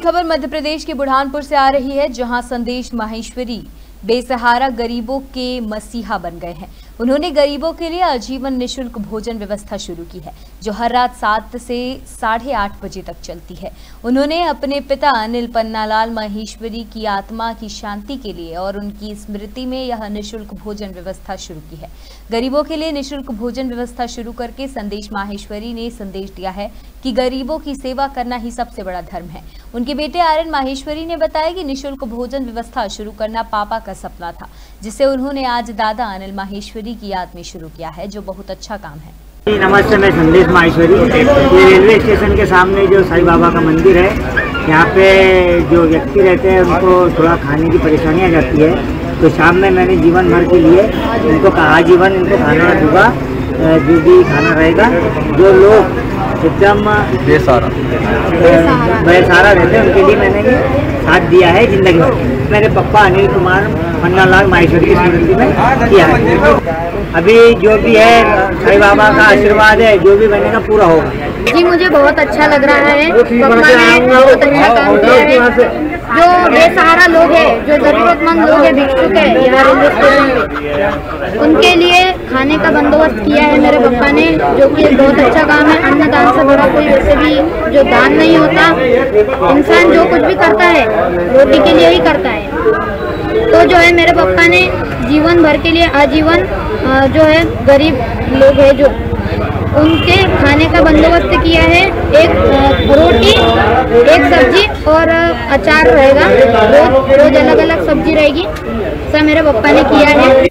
खबर मध्य प्रदेश के बुरहानपुर से आ रही है, जहां संदेश माहेश्वरी बेसहारा गरीबों के मसीहा बन गए हैं। उन्होंने गरीबों के लिए आजीवन निःशुल्क भोजन व्यवस्था शुरू की है, जो हर रात 7 से 8:30 बजे तक चलती है। उन्होंने अपने पिता अनिल पन्नालाल माहेश्वरी की आत्मा की शांति के लिए और उनकी स्मृति में यह निःशुल्क भोजन व्यवस्था शुरू की है। गरीबों के लिए निःशुल्क भोजन व्यवस्था शुरू करके संदेश माहेश्वरी ने संदेश दिया है कि गरीबों की सेवा करना ही सबसे बड़ा धर्म है। उनके बेटे आर्यन माहेश्वरी ने बताया कि निःशुल्क भोजन व्यवस्था शुरू करना पापा का सपना था, जिसे उन्होंने आज दादा अनिल माहेश्वरी की याद में शुरू किया है, जो बहुत अच्छा काम है। नमस्ते, मैं संदेश माहेश्वरी। ये रेलवे स्टेशन के सामने जो साईं बाबा का मंदिर है, यहाँ पे जो व्यक्ति रहते हैं उनको थोड़ा खाने की परेशानी आ जाती है, तो शाम में मैंने जीवन भर के लिए इनको कहा आजीवन इनको खाना दूंगा, जो भी खाना रहेगा। जो लोग एकदम बेसहारा रहते हैं उनके लिए मैंने ये साथ दिया है जिंदगी भर। मेरे पापा अनिल कुमार पन्नालाल माहेश्वरी की स्मृति में किया है। अभी जो भी है साईं बाबा का आशीर्वाद है, जो भी बनेगा पूरा होगा। जी, मुझे बहुत अच्छा लग रहा है। पापा ने बहुत अच्छा काम किया है। जो बेसहारा लोग हैं, जो जरूरतमंद लोग हैं, भिक्षुक है यहाँ रेलवे स्टेशन पे, उनके लिए खाने का बंदोबस्त किया है मेरे पापा ने, जो कि बहुत अच्छा काम है। अन्नदान से बड़ा कोई वैसे भी जो दान नहीं होता। इंसान जो कुछ भी करता है रोटी के लिए ही करता है। तो जो है मेरे पापा ने जीवन भर के लिए आजीवन जो है गरीब लोग है जो उनके खाने का बंदोबस्त किया है। एक रोटी, एक सब्जी और अचार रहेगा। रोज अलग अलग सब्जी रहेगी। सब मेरे पापा ने किया है।